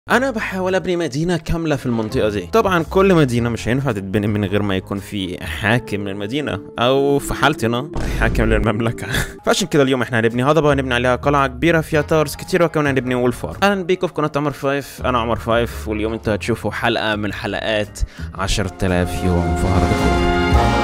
انا بحاول ابني مدينه كامله في المنطقه دي. طبعا كل مدينه مش هينفع تتبني من غير ما يكون في حاكم للمدينه، او في حالتنا حاكم للمملكه. فعشان كده اليوم احنا هنبني هضبه، هنبني عليها قلعه كبيره فيها تاورز كتير، وكمان هنبني وول فارم. اهلا بيكم في قناه عمر 5. انا عمر 5، واليوم انتوا هتشوفوا حلقه من حلقات 10,000 يوم في هاردكور.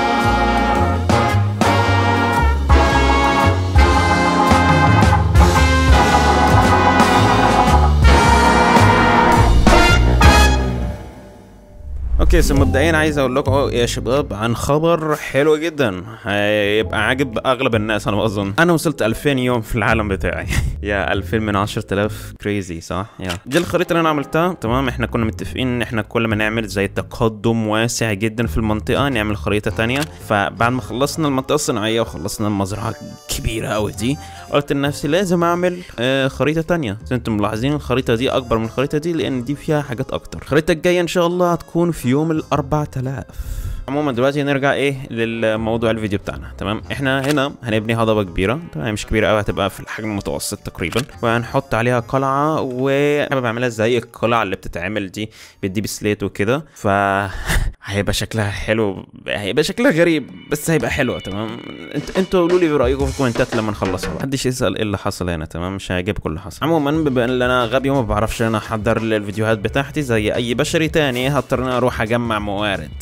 اوكي، مبدئيا عايز اقول لكم يا شباب عن خبر حلو جدا هيبقى عاجب اغلب الناس. انا اظن انا وصلت 2000 يوم في العالم بتاعي. يا 2000 من 10,000 كريزي صح؟ يا دي الخريطه اللي انا عملتها. تمام، احنا كنا متفقين ان احنا كل ما نعمل زي تقدم واسع جدا في المنطقه نعمل خريطه تانية. فبعد ما خلصنا المنطقه الصناعيه وخلصنا المزرعه الكبيره قوي دي، قلت لنفسي لازم اعمل خريطه تانية. انتم ملاحظين الخريطه دي اكبر من الخريطه دي لان دي فيها حاجات اكتر. الخريطه الجايه ان شاء الله هتكون في يوم 4000. عموما دلوقتي نرجع للموضوع الفيديو بتاعنا. تمام، احنا هنا هنبني هضبه كبيره. تمام، مش كبيره قوي، هتبقى في الحجم المتوسط تقريبا، وهنحط عليها قلعه، وحابب اعملها زي القلعه اللي بتتعمل دي بالديب سليت وكده. ف هيبقى شكلها حلو، هيبقى شكلها غريب بس هيبقى حلو. تمام، انتوا قولوا لي برايكم في الكومنتات لما نخلصها. محدش يسال ايه اللي حصل هنا. تمام، مش هيعجبكم اللي حصل. عموما بما ان انا غبي وما بعرفش انا احضر الفيديوهات بتاعتي زي اي بشري تاني، هضطر انا اروح اجمع موارد.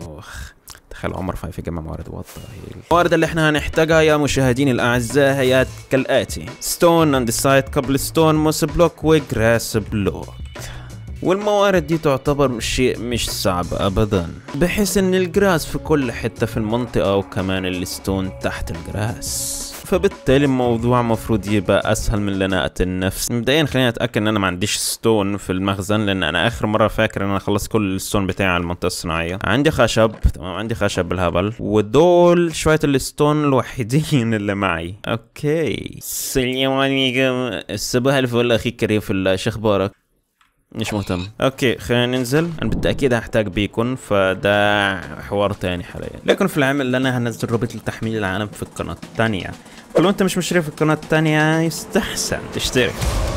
تخيل عمر 5 يجمع موارد. الموارد اللي احنا هنحتاجها يا مشاهديني الاعزاء هي كالاتي: ستون، اندسايت، كابل ستون، موس بلوك، وجراس بلوك. والموارد دي تعتبر شيء مش صعب ابدا، بحيث ان الجراس في كل حتة في المنطقة، وكمان الستون تحت الجراس. فبالتالي الموضوع مفروض يبقى اسهل من اللي انا اقتل نفسي. مبدئيا خليني اتاكد ان انا ما عنديش ستون في المخزن، لان انا اخر مره فاكر ان انا خلصت كل الستون بتاعي على المنطقه الصناعيه. عندي خشب. تمام، عندي خشب بالهبل، ودول شويه الستون الوحيدين اللي معي. اوكي، السلام عليكم، الصباح الفل اخي كريم في الله، شو اخبارك؟ مش مهتم. اوكي خلينا ننزل. انا بالتاكيد هحتاج بيكون، فده حوار تاني حاليا. لكن في العمل اللي انا هنزل رابط لتحميل العالم في القناه الثانيه. ولو انت مش مشترك في القناه الثانيه يستحسن تشترك.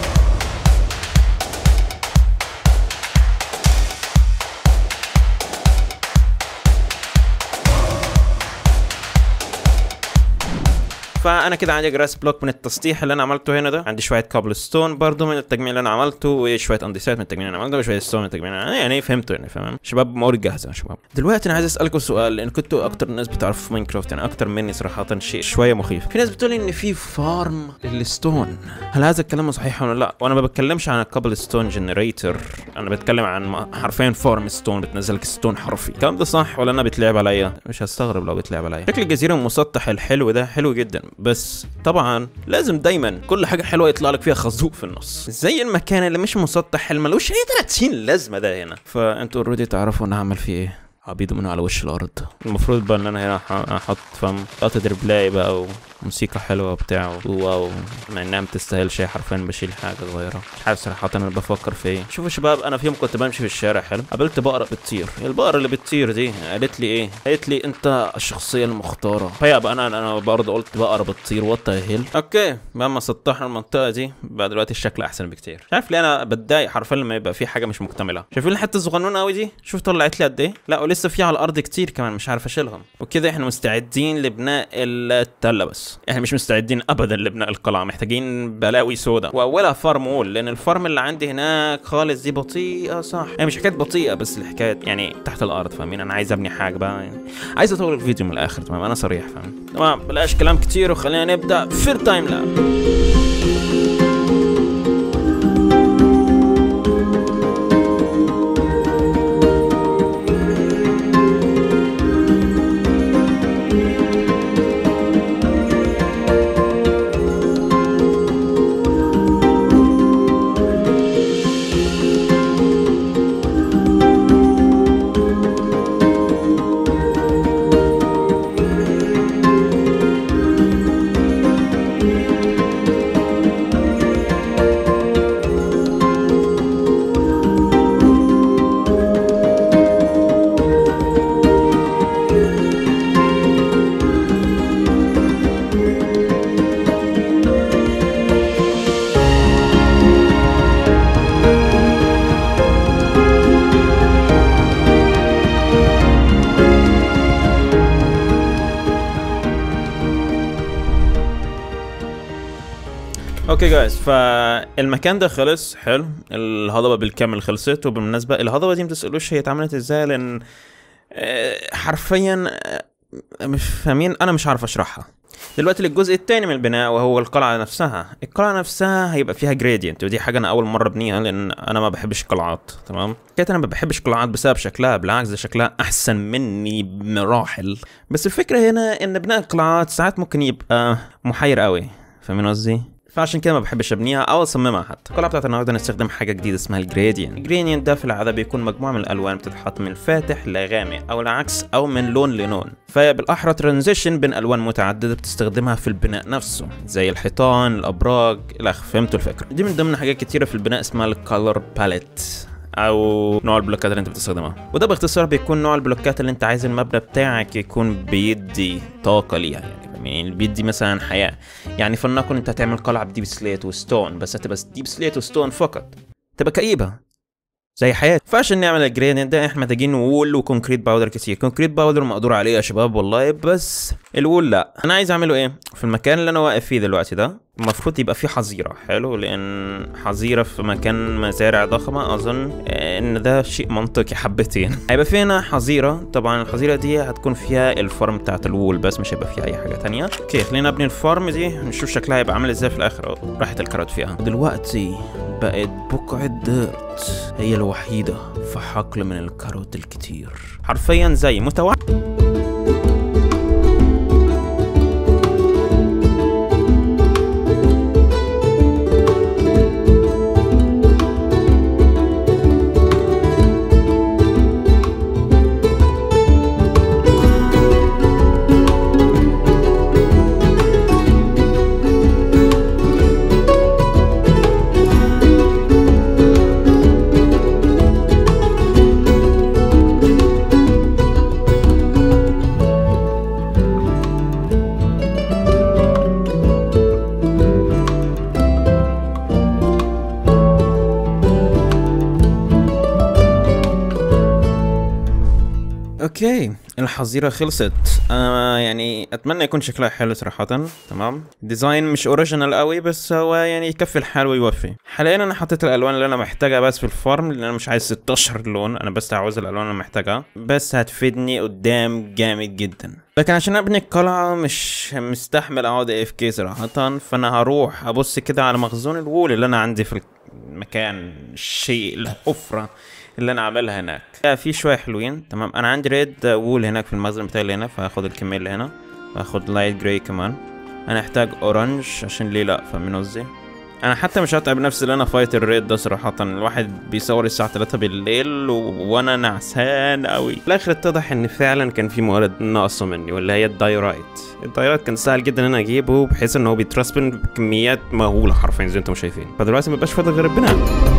فانا كده عندي جراس بلوك من التسطيح اللي انا عملته هنا ده، عندي شويه كابل ستون برضو من التجميع اللي انا عملته، وشويه اندسات من التجميع اللي انا عملته، وشويه ستون من التجميع يعني فهمتوا يعني. فاهم شباب؟ موارد جاهزه يا شباب. دلوقتي انا عايز اسالكم سؤال، لان كنتوا اكتر الناس بتعرفوا في ماينكرافت، يعني اكتر مني صراحه. شيء شويه مخيف. في ناس بتقول ان في فارم للستون. هل هذا الكلام صحيح ولا لا؟ وانا ما بتكلمش عن الكابل ستون جنريتور، انا بتكلم عن حرفيا فارم ستون بتنزل لك ستون حرفي. الكلام ده صح ولا انا بتلعب عليا؟ مش هستغرب لو بتلعب عليا. شكل الجزيره المسطح الحلو ده حلو جدا، بس طبعا لازم دايما كل حاجه حلوه يطلع لك فيها خازوق في النص، زي المكان اللي مش مسطح اللي ملوش اي 30 لازمه ده هنا. فانتوا اوريدي تعرفوا انا هعمل فيه ايه. عبيده منه على وش الارض. المفروض بقى ان انا هنا احط فم قطعه ريبلاي بقى وموسيقى حلوه بتاع واو، مع انها ما بتستاهلش حرفيا. بشيل حاجه صغيره مش عارف صراحه انا بفكر في ايه. شوفوا شباب، انا في يوم كنت بمشي في الشارع حلو، قابلت بقره بتطير. البقره اللي بتطير دي قالت لي ايه؟ قالت لي انت الشخصيه المختاره. فيا بقى انا برضه قلت بقره بتطير وات ذا هيل. اوكي، لما سطحنا المنطقه دي بقى دلوقتي الشكل احسن بكتير. مش عارف ليه انا بتضايق حرفيا لما يبقى في حاجه مش مكتمله. شايفين الحته الصغنونه قوي دي؟ شوف طلعت لي قد ايه. لا ولسه في على الارض كتير كمان مش عارف اشيلهم. وكده احنا مستعدين لبناء التله، بس احنا مش مستعدين ابدا لبناء القلعه. محتاجين بلاوي سودا، واولها فارم وول، لان الفارم اللي عندي هناك خالص دي بطيئه. صح، هي مش حكايه بطيئه، بس الحكايه يعني تحت الارض. فاهمين؟ انا عايز ابني حاجه بقى، يعني عايز اطول الفيديو من الاخر. تمام، انا صريح. فاهم؟ تمام، بلاش كلام كتير وخلينا نبدا في التايم لاب. اوكي جايز، فالمكان ده خلص حلو، الهضبه بالكامل خلصت. وبالمناسبه الهضبه دي متسألوش هي اتعملت ازاي، لان حرفيا مش فاهمين، انا مش عارف اشرحها. دلوقتي للجزء الثاني من البناء وهو القلعه نفسها. القلعه نفسها هيبقى فيها جريدينت، ودي حاجه انا اول مره ابنيها لان انا ما بحبش القلعات. تمام، كده انا ما بحبش القلعات بسبب شكلها، بالعكس ده شكلها احسن مني بمراحل. بس الفكره هنا ان بناء القلعات ساعات ممكن يبقى محير قوي، فاهمين قصدي؟ فعشان كده ما بحبش ابنيها او اصممها. حتى القلعه بتاعت النهارده نستخدم حاجه جديده اسمها الجريدينت. الجريدينت ده في العاده بيكون مجموعه من الالوان بتتحط من فاتح لغامق او العكس، او من لون للون، فبالاحرى ترانزيشن بين الوان متعدده بتستخدمها في البناء نفسه، زي الحيطان، الابراج، الاخ. فهمتوا الفكره؟ دي من ضمن حاجات كتيره في البناء اسمها الكالر باليت، او نوع البلوكات اللي انت بتستخدمها. وده باختصار بيكون نوع البلوكات اللي انت عايز المبنى بتاعك يكون بيدي طاقه ليها، يعني بيدي مثلا حياه. يعني فلنكن انت هتعمل قلعه بديب سليت وستون، بس هتبقى ديب سليت وستون فقط، تبقى كئيبه زي حياتي. فعشان نعمل الجريدينت ده احنا محتاجين وول وكونكريت باودر كتير. كونكريت باودر مقدور عليه يا شباب والله، بس الوول لا. انا عايز اعمله ايه؟ في المكان اللي انا واقف فيه دلوقتي ده المفروض يبقى فيه حظيره. حلو، لان حظيره في مكان مزارع ضخمه اظن ان ده شيء منطقي حبتين. هيبقى فينا حظيره، طبعا الحظيره دي هتكون فيها الفارم بتاعت الوول بس، مش هيبقى فيها اي حاجه تانية. اوكي، خلينا نبني الفارم دي نشوف شكلها هيبقى عامل ازاي في الاخر. راحت الكارت فيها. دلوقتي بقت بقعه ديرت هي الوحيده في حقل من الكاروت الكتير، حرفيا زي اوكي. الحظيره خلصت. يعني اتمنى يكون شكلها حلو صراحه. تمام، ديزاين مش اوريجينال قوي بس هو يعني يكفي الحال ويوفي. حاليا انا حطيت الالوان اللي انا محتاجها بس في الفارم، لان انا مش عايز 16 لون، انا بس عاوز الالوان اللي انا محتاجها، بس هتفيدني قدام جامد جدا. لكن عشان ابني القلعه مش مستحمل اقعد اف كي صراحه، فانا هروح ابص كده على مخزون الوول اللي انا عندي في المكان، الشيء الحفره اللي انا عاملها هناك. في شويه حلوين. تمام، انا عندي ريد وول هناك في المخزن بتاعي اللي هنا، فهاخد الكميه اللي هنا، هاخد لايت جراي كمان. انا احتاج اورنج عشان ليه لا، فاهمين قصدي؟ انا حتى مش هتعب نفسي ان انا فايت الريد ده صراحه. الواحد بيصور الساعه 3 بالليل وانا نعسان قوي. في الاخر اتضح ان فعلا كان في موارد ناقصه مني، واللي هي الدايرايت. الدايرايت كان سهل جدا ان انا اجيبه، بحيث ان هو بيترسبن بكميات مهوله حرفيا زي انتم شايفين. فدلوقتي مبقاش فاضل غير البناء.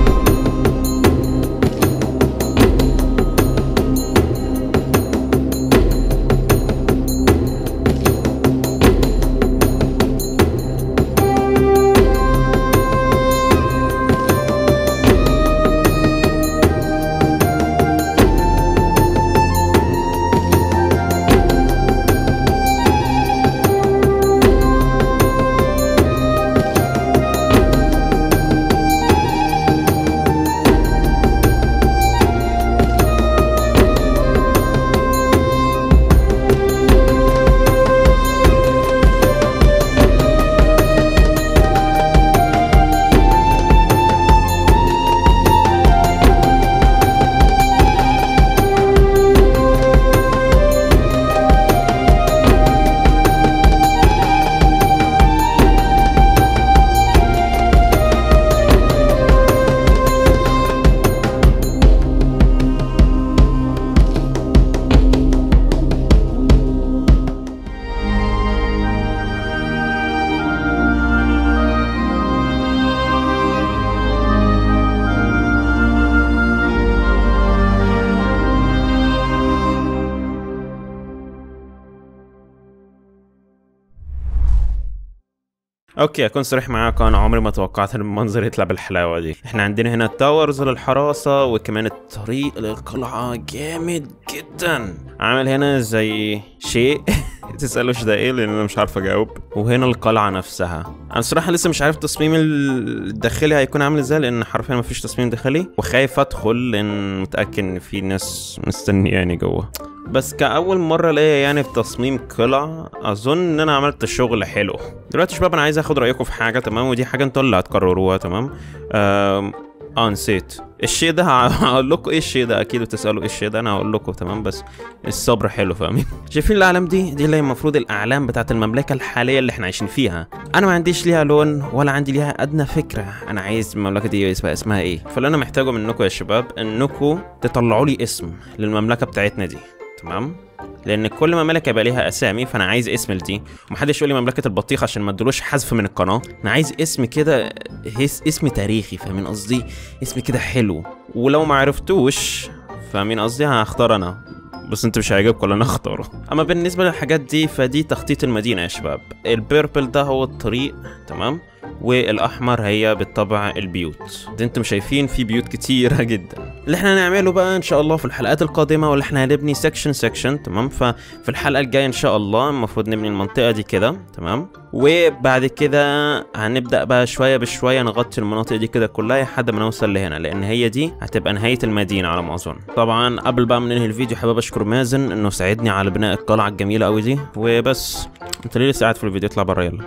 اوكي، اكون صريح معاكم، انا عمري ما توقعت ان المنظر يطلع بالحلاوه دي. احنا عندنا هنا تاورز للحراسه، وكمان الطريق للقلعه جامد جدا. عامل هنا زي شيء تسألوش ده ايه لان انا مش عارف اجاوب. وهنا القلعة نفسها، انا الصراحة لسه مش عارف التصميم الداخلي هيكون عامل ازاي لان حرفيا مفيش تصميم داخلي، وخايف ادخل لان متأكد ان في ناس مستنياني جوه. بس كأول مرة ليا يعني في تصميم قلعة اظن ان انا عملت شغل حلو. دلوقتي شباب انا عايز اخد رأيكم في حاجة، تمام؟ ودي حاجة انتوا اللي هتقرروها، تمام؟ نسيت الشيء ده. هقول لكم ايه الشيء ده، اكيد بتسالوا ايه الشيء ده، انا هقول لكم تمام. بس الصبر حلو، فاهمين؟ شايفين الاعلام دي اللي هي المفروض الاعلام بتاعت المملكه الحاليه اللي احنا عايشين فيها. انا ما عنديش ليها لون ولا عندي ليها ادنى فكره انا عايز المملكه دي اسمها ايه. فاللي انا محتاجه منكم يا شباب انكم تطلعوا لي اسم للمملكه بتاعتنا دي، تمام؟ لان كل مملكه يبقى ليها اسامي، فانا عايز اسم لدي. ومحدش يقول لي مملكه البطيخ عشان ما ادلوش حذف من القناه. انا عايز اسم كده، اسم تاريخي، فاهمين قصدي؟ اسم كده حلو. ولو ما عرفتوش فاهمين قصدي هختار انا، بس انت مش هيعجبكم ولا انا اختاره. اما بالنسبه للحاجات دي فدي تخطيط المدينه يا شباب. البيربل ده هو الطريق، تمام؟ والاحمر هي بالطبع البيوت. دي انتم شايفين في بيوت كتيره جدا. اللي احنا هنعمله بقى ان شاء الله في الحلقات القادمه، واللي احنا هنبني سكشن تمام؟ ففي الحلقه الجايه ان شاء الله المفروض نبني المنطقه دي كده، تمام؟ وبعد كده هنبدا بقى شويه بشويه نغطي المناطق دي كده كلها لحد ما نوصل لهنا، لان هي دي هتبقى نهايه المدينه على ما اظن. طبعا قبل بقى ما ننهي الفيديو حابب اشكر مازن انه ساعدني على بناء القلعه الجميله قوي دي. وبس انت ليه لسه قاعد في الفيديو؟ اطلع بره يلا.